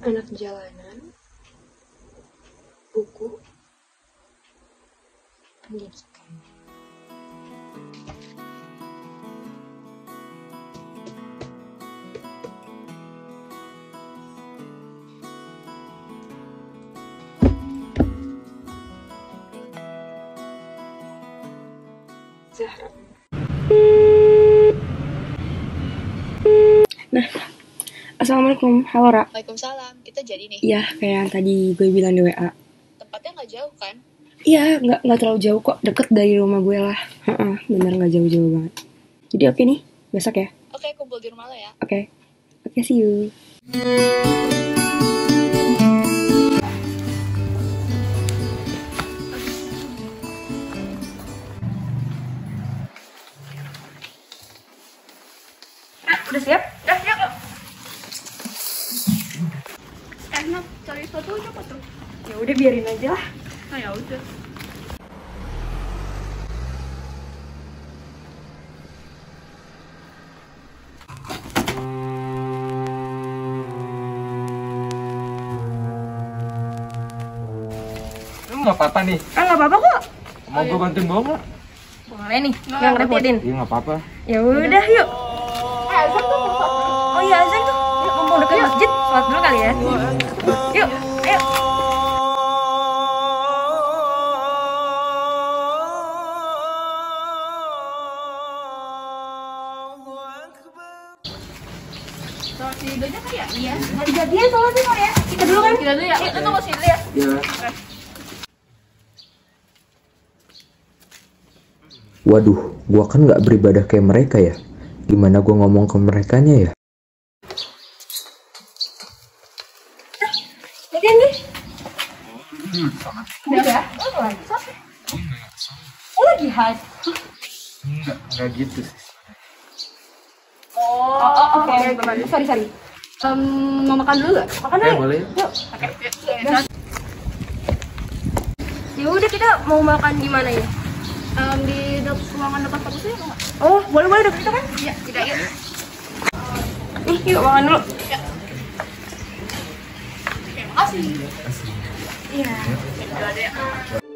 anak jalanan, buku, pendidikan. Zahra. Nah, assalamualaikum, halo Ra. Waalaikumsalam, kita jadi nih. Iya, kayak yang tadi gue bilang di WA. Tempatnya nggak jauh kan? Iya, nggak terlalu jauh kok, deket dari rumah gue lah. Bener nggak jauh-jauh banget. Jadi oke nih, besok ya. Oke, kumpul di rumah lo ya. Oke, see you. Udah siap? Udah siap. Enak, cari sepatu apa tuh? Ya udah biarin aja lah. Nah ya udah. Lu nggak apa-apa nih? Nggak apa-apa kok. Mau gue bantuin bawa nggak? Boleh nih, nggak ngerepotin. Iya nggak apa-apa. Ya udah yuk. Azan tuh. Oh iya azan tuh. Ya, mumpung dekat masjid, sholat dulu kali ya. Yuk, ayo. Sholat di doanya kan ya? Iya. Jadian sholatnya kok ya. Kita dulu kan? Kita dulu ya. Kita tunggu sini ya. Iya. Waduh, gua kan nggak beribadah kayak mereka ya. Gimana gua ngomong ke merekanya ya? Jadian nih. Udah ya? Oh lagi haid. Enggak gitu sih. Oh, oke. Sorry. Mau makan dulu gak? Makan dulu. Boleh. Yuk. Ya udah kita mau makan di mana ya? Di ruangan depan kampus ya nggak? Oh, boleh deket itu kan? Iya, tidak ya. Nih, yuk makan dulu. Terima kasih. Iya. Tidak ada ya.